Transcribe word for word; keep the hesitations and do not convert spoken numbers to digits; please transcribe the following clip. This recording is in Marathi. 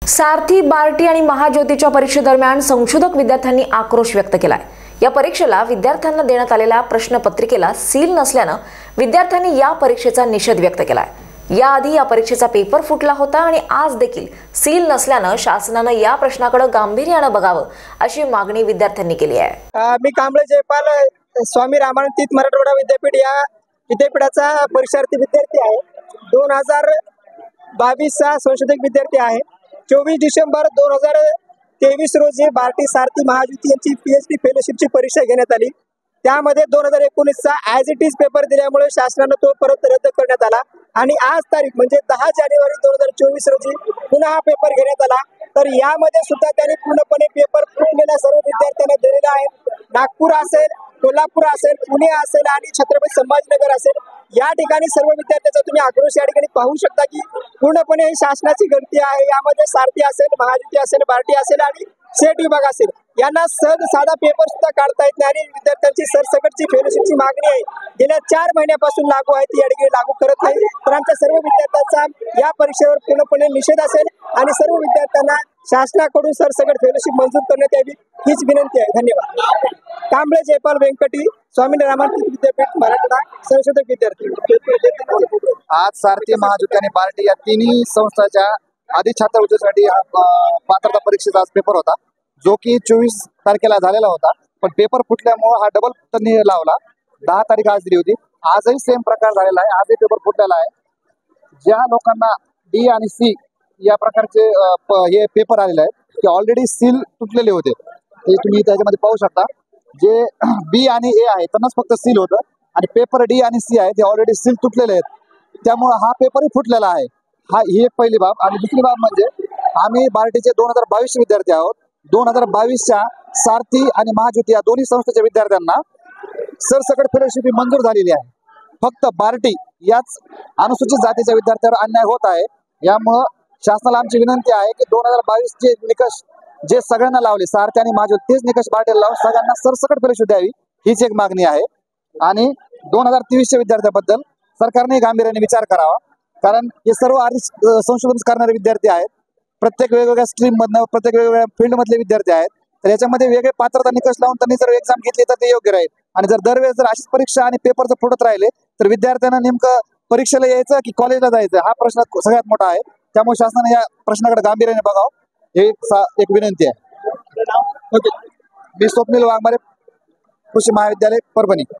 सारथी, बार्टी आणि महाज्योतीच्या परीक्षेदरम्यान संशोधक विद्यार्थ्यांनी आक्रोश व्यक्त केलाय। या परीक्षेला विद्यार्थ्यांना देण्यात आलेल्या प्रश्नपत्रिकेला सील नसल्यानं विद्यार्थ्यांनी या परीक्षेचा निषेध व्यक्त केलाय। याआधी या परीक्षेचा पेपर फुटला होता आणि आज देखील सील नसल्यानं शासनानं या प्रश्नाकडे गांभीर्यानं बघावं अशी मागणी विद्यार्थ्यांनी केली आहे। मी कांबळे जयपाल स्वामी रामानंद तीर्थ मराठवाडा विद्यापीठ या विद्यापीठाचा परीक्षार्थी विद्यार्थी आहे। दोन हजार बावीसचा संशोधक विद्यार्थी आहे। चोवीस डिसेंबर दोन हजार तेवीस रोजी बार्टी, सारथी, महाज्योती यांची पीएचडी फेलोशिपची परीक्षा घेण्यात आली। त्यामध्ये दोन हजार एकोणीसचा ॲज इट इज पेपर दिल्यामुळे शासनानं तो परत रद्द करण्यात आला आणि आज तारीख म्हणजे दहा जानेवारी दोन हजार चोवीस रोजी पुन्हा हा पेपर घेण्यात आला। तर यामध्ये सुद्धा त्यांनी पूर्णपणे पेपर फुटलेल्या सर्व विद्यार्थ्यांना दिलेला आहे। नागपूर असेल, कोल्हापूर असेल, पुणे असेल आणि छत्रपती संभाजीनगर असेल, या ठिकाणी सर्व विद्यार्थ्यांचा तुम्ही आक्रोश या ठिकाणी पाहू शकता की पूर्णपणे ही शासनाची गलती आहे। यामध्ये सारथी असेल, महाज्योती असेल, बार्टी असेल आणि सेट विभाग असेल, यांना सहज साधा पेपर सुद्धा काढता येत नाही आणि विद्यार्थ्यांची सरसकटची फेलोशिपची मागणी आहे गेल्या चार महिन्यापासून लागू आहे, ती या ठिकाणी लागू करत नाही। तर आमच्या सर्व विद्यार्थ्यांचा या परीक्षेवर पूर्णपणे निषेध असेल आणि सर्व विद्यार्थ्यांना शासनाकडून सरसकट फेलोशिप मंजूर करण्यात यावी हीच विनंती आहे। धन्यवाद। कांबळे जयपाल व्यंकटी, स्वामी रामानंद तीर्थ विद्यापीठ मराठवाडा, संशोधक विद्यार्थी। आज सारथी, महाज्योती आणि बार्टी या तिन्ही संस्थांच्या आधी छात्रवृत्तीसाठी पात्रता परीक्षेचा आज पेपर होता, जो की चोवीस तारखेला झालेला होता। पण पेपर फुटल्यामुळे हा डबल त्यांनी लावला। दहा तारीख आज दिली होती, आजही सेम प्रकार झालेला आहे। आजही पेपर फुटलेला आहे। ज्या लोकांना डी आणि सी या प्रकारचे हे पेपर आलेले आहेत ते ऑलरेडी सील तुटलेले होते, ते तुम्ही त्याच्यामध्ये पाहू शकता। जे बी आणि ए आहे त्यांनाच फक्त सील होतं आणि पेपर डी आणि सी आहे ते ऑलरेडी सील तुटलेले आहेत, त्यामुळे हा पेपरही फुटलेला आहे। हा ही एक पहिली बाब। आणि दुसरी बाब म्हणजे आम्ही बार्टीचे दोन हजार बावीसचे विद्यार्थी आहोत। दोन हजार बावीसच्या सारथी आणि महाज्योती या दोन्ही संस्थेच्या विद्यार्थ्यांना सरसकट फेलोशिप मंजूर झालेली आहे। फक्त बार्टी याच अनुसूचित जातीच्या विद्यार्थ्यांवर अन्याय होत आहे। यामुळं शासनाला आमची विनंती आहे की दोन हजार बावीस चे निकष जे सगळ्यांना लावले, सारथी आणि महाज्योती, तेच निकष बार्टीला लावून सगळ्यांना सरसकट फेलोशिप द्यावी हीच एक मागणी आहे। आणि दोन हजार तेवीसच्या विद्यार्थ्यांबद्दल सरकारने गांभीर्याने विचार करावा, कारण हे सर्व आधी संशोधन करणारे विद्यार्थी आहेत। प्रत्येक वेगवेगळ्या स्ट्रीम मधनं, प्रत्येक वेगवेगळ्या फील्ड मधले विद्यार्थी आहेत। तर याच्यामध्ये वेगळे पात्रता निकष लावून त्यांनी जर एक्झाम घेतली तर ते योग्य राहील। आणि जर दरवेळेस जर अशीच परीक्षा आणि पेपर जर फुटत राहिले तर विद्यार्थ्यांना नेमकं परीक्षेला यायचं की कॉलेजला जायचं हा प्रश्न सगळ्यात मोठा आहे। त्यामुळे शासनाने या प्रश्नाकडे गांभीर्याने बघावं हे एक विनंती आहे। मी स्वप्नील वाघमारे, कृषी महाविद्यालय, परभणी।